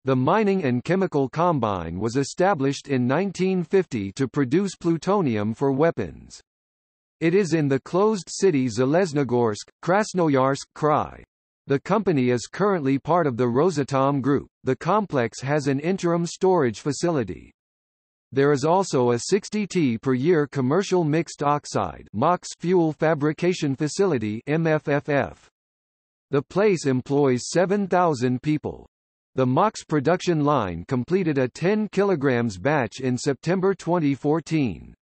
The Mining and Chemical Combine was established in 1950 to produce plutonium for weapons. It is in the closed city Zeleznogorsk, Krasnoyarsk Krai. The company is currently part of the Rosatom Group. The complex has an interim storage facility. There is also a 60T per year commercial mixed oxide (MOX) fuel fabrication facility (MFFF). The place employs 7,000 people. The MOX production line completed a 10 kg batch in September 2014.